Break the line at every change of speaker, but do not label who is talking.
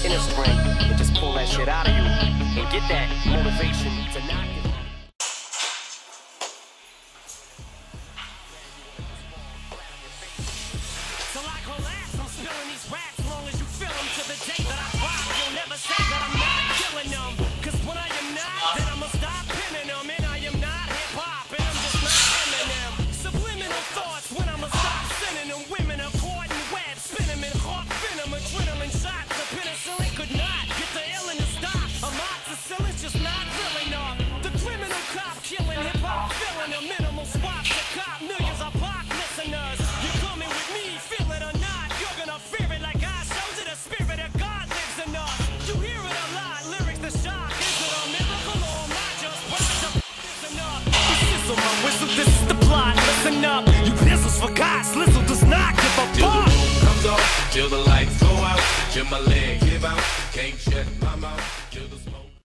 inner strength and just pull that shit out of you and get that motivation to not give up.
So like relax, I'm spilling these raps long as you feel them to the day that I drop. You'll never say that I'm not killing them, cause when I am not, then I'ma stop pinning them. And I am not hip-hop, and I'm just not Eminem. Subliminal thoughts when I'ma stop sending them. Women are caught in webs, spin them in hawk venom, adrenaline shots. The penicillin could not get the ill in the stop. Amoxicillin's just not real enough. The criminal cop killing hip-hop, filling a minimal swap to cop. Millions of pop listeners. You coming with me, feel it or not, you're gonna fear it like I showed you. The spirit of God lives in us. You hear it a lot, lyrics the shock. Is it a miracle or am I just watching? Listen up, this is my whistle, this is the plot. Listen up, you pistols for God, Slizzle does not give a
Till the
fuck.
room comes off, till the lights go out, till my leg give out, can't shut my mouth, till the smoke.